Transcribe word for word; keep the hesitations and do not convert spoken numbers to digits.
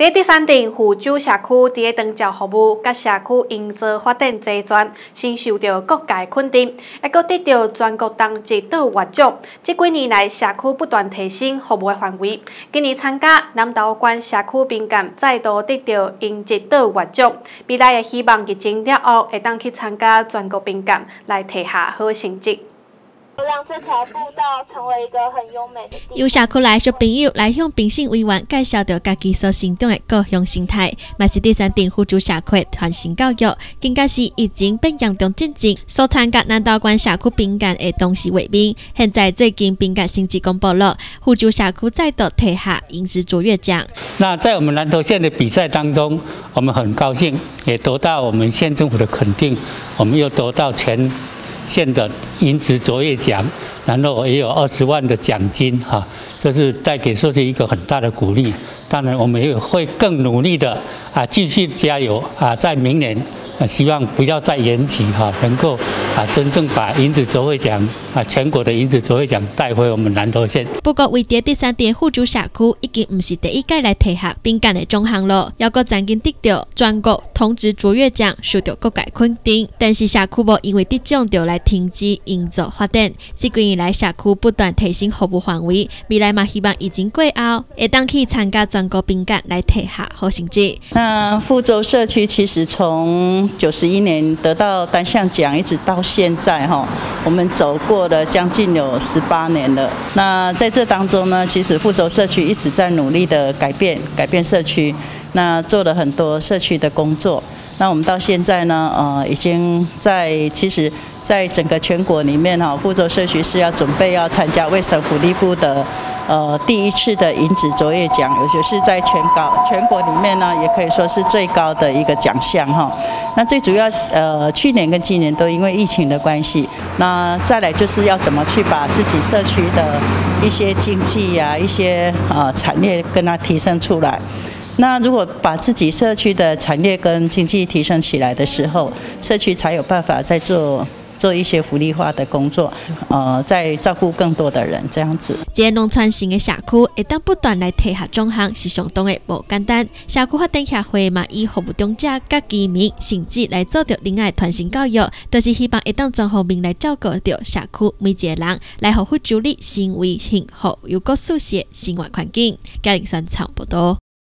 伫第三镇福州社区伫个长照服务甲社区营造发展齐全，深受到各界肯定，还阁得到全国同级岛获奖。这几年来，社区不断提升服务的范围。今年参加南投县社区宾馆再度得到应级岛获奖，未来也希望疫情了后会当去参加全国宾馆来提下好成绩。 让这条步道成为一个很优美的地方。 由社区内小朋友来向评审委员介绍到家己所成长的各项生态，嘛是第三镇福州社区的传承教育。更加是疫情变严重进程，所参加南投县社区宾馆的董事会面。现在最近宾馆成绩公布了，福州社区再度提下银质卓越奖。 那在我们南投县的比赛当中，我们很高兴，也得到我们县政府的肯定，我们又得到全 县的银质卓越奖，然后也有二十万的奖金哈，这是带给社区一个很大的鼓励。当然，我们也会更努力的啊，继续加油啊，在明年啊，希望不要再延期哈，能够啊真正把银质卓越奖啊全国的银质卓越奖带回我们南投县。 不过，为伫第三镇福州社区已经唔是第一届来提下宾馆的奖项了，要个曾经得到全国同质卓越奖，受到各界肯定。但是社区无因为得奖就来停止营造发展。这几年来，社区不断提升服务范围，未来嘛希望疫情过后，会当去参加全国宾馆来提下好成绩。 那福州社区其实从九十一年得到单项奖，一直到现在哈，我们走过了将近有十八年了。那在这当中呢，其实福州社区一直在努力的改变，改变社区，那做了很多社区的工作。 那我们到现在呢，呃，已经在其实，在整个全国里面哈，福州社区是要准备要参加卫生福利部的呃第一次的银质卓越奖，也就是在全高全国里面呢，也可以说是最高的一个奖项哈。那最主要呃，去年跟今年都因为疫情的关系，那再来就是要怎么去把自己社区的一些经济呀、啊、一些呃产业跟它提升出来。 那如果把自己社区的产业跟经济提升起来的时候，社区才有办法再做做一些福利化的工作，呃，再照顾更多的人，这样子。 这个农村型的社区，会当不断来提下奖项，是相当的无简单。社区发展协会嘛，以服务长者、甲居民，甚至来做到另外传承教育，就是希望会当全方面来照顾到社区每一个人，来互福州里成为幸福又个舒适的生活环境。嘉玲山场报道。